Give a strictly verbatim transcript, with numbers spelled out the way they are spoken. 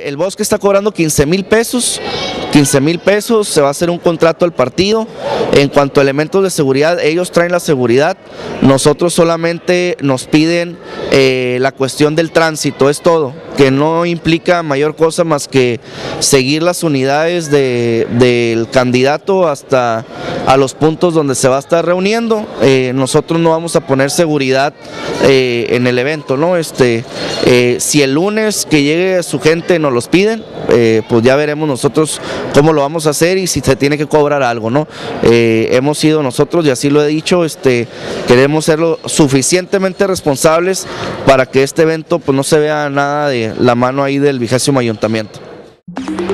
Eh, el Bosque está cobrando quince mil pesos, quince mil pesos, se va a hacer un contrato al partido. En cuanto a elementos de seguridad, ellos traen la seguridad, nosotros solamente nos piden eh, la cuestión del tránsito, es todo, que no implica mayor cosa más que seguir las unidades de, del candidato hasta a los puntos donde se va a estar reuniendo. Eh, nosotros no vamos a poner seguridad eh, en el evento, ¿no? Este, eh, si el lunes que llegue su gente nos los piden, eh, pues ya veremos nosotros cómo lo vamos a hacer y si se tiene que cobrar algo, ¿no? Eh, hemos sido nosotros, y así lo he dicho, este, queremos ser lo suficientemente responsables para que este evento pues no se vea nada de la mano ahí del vigésimo ayuntamiento.